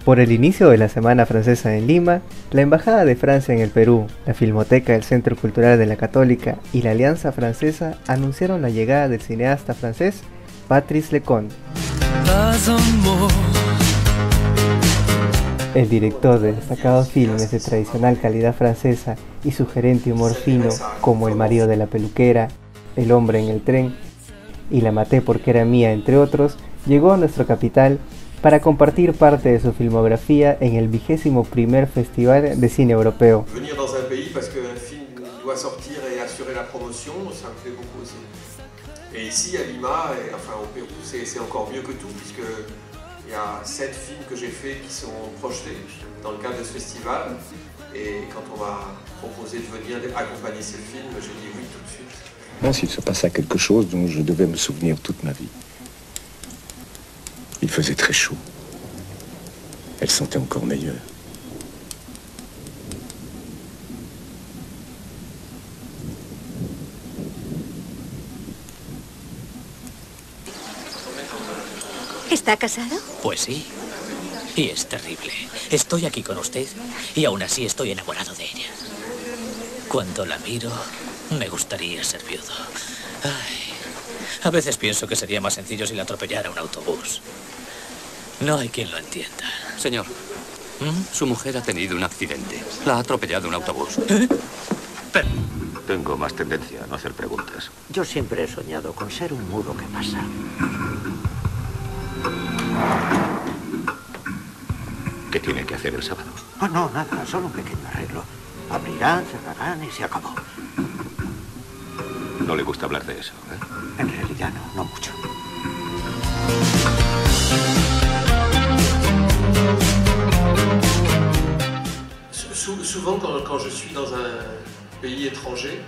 Por el inicio de la Semana Francesa en Lima, la Embajada de Francia en el Perú, la Filmoteca del Centro Cultural de la Católica y la Alianza Francesa anunciaron la llegada del cineasta francés Patrice Leconte. El director de destacados filmes de tradicional calidad francesa y sugerente humor fino como El marido de la peluquera, El hombre en el tren y La maté porque era mía, entre otros, llegó a nuestra capital para compartir parte de su filmografía en el 21º Festival de Cine Europeo. Venir dans un pays parce qu'un film doit sortir et assurer la promotion, ça me plaît beaucoup aussi. Et ici à Lima, et enfin au Pérou, c'est encore mieux que tout puisque il y a 7 films que j'ai faits qui sont projetés dans le cadre de ce festival. Et quand on m'a proposé de venir accompagner ces films, j'ai dit oui tout de suite. Moi, s'il se passait quelque chose dont je devais me souvenir toute ma vie. Il faisait très chaud. Elle sentait encore meilleure. ¿Está casado? Pues sí. Y es terrible. Estoy aquí con usted y aún así estoy enamorado de ella. Cuando la miro, me gustaría ser viudo. Ay, a veces pienso que sería más sencillo si la atropellara un autobús. No hay quien lo entienda. Señor, su mujer ha tenido un accidente. La ha atropellado un autobús. Pero... Tengo más tendencia a no hacer preguntas. Yo siempre he soñado con ser un mudo que pasa. ¿Qué tiene que hacer el sábado? Oh, no, nada, solo un pequeño arreglo. Abrirán, cerrarán y se acabó. No le gusta hablar de eso, ¿eh? En realidad no mucho. Souvent, quand je suis dans un pays étranger,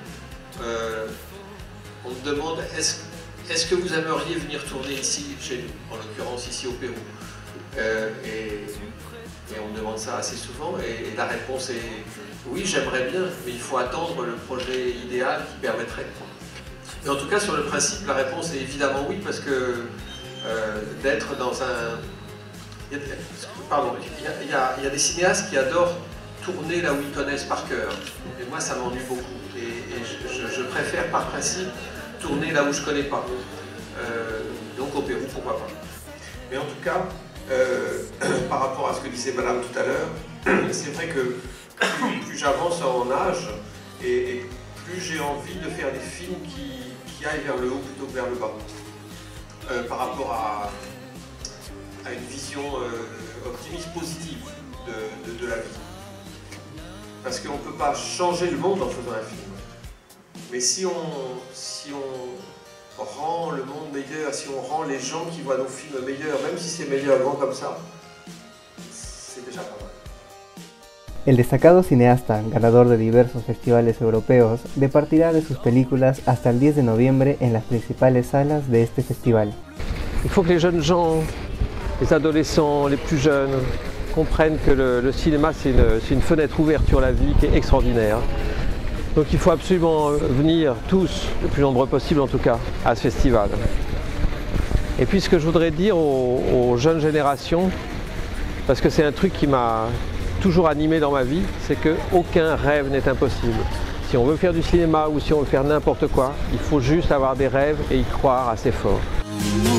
on me demande est-ce que vous aimeriez venir tourner ici, chez nous, en l'occurrence ici au Pérou, et on me demande ça assez souvent, et la réponse est oui, j'aimerais bien, mais il faut attendre le projet idéal qui permettrait. Mais en tout cas, sur le principe, la réponse est évidemment oui, parce que d'être dans un... Pardon, il y a des cinéastes qui adorent tourner là où ils connaissent par cœur. Et moi, ça m'ennuie beaucoup. Et je préfère par principe tourner là où je ne connais pas. Donc au Pérou, pourquoi pas. Mais en tout cas, par rapport à ce que disait Madame tout à l'heure, c'est vrai que plus j'avance en âge et plus j'ai envie de faire des films qui aillent vers le haut plutôt que vers le bas. Par rapport à une vision optimiste positive de la vie. Parce qu'on ne peut pas changer le monde en faisant un film. Mais si on rend le monde meilleur, si on rend les gens qui voient nos films meilleurs, même si c'est meilleur grand comme ça, c'est déjà pas mal. El destacado cineasta, ganador de diversos festivales europeos, departirá de sus películas hasta el 10 de noviembre en las principales salas de este festival. Il faut que les jeunes gens, les adolescents, les plus jeunes, comprennent que le cinéma c'est une fenêtre ouverte sur la vie qui est extraordinaire. Donc il faut absolument venir tous, le plus nombreux possible en tout cas, à ce festival. Et puis ce que je voudrais dire aux jeunes générations, parce que c'est un truc qui m'a toujours animé dans ma vie, c'est qu'aucun rêve n'est impossible. Si on veut faire du cinéma ou si on veut faire n'importe quoi, il faut juste avoir des rêves et y croire assez fort.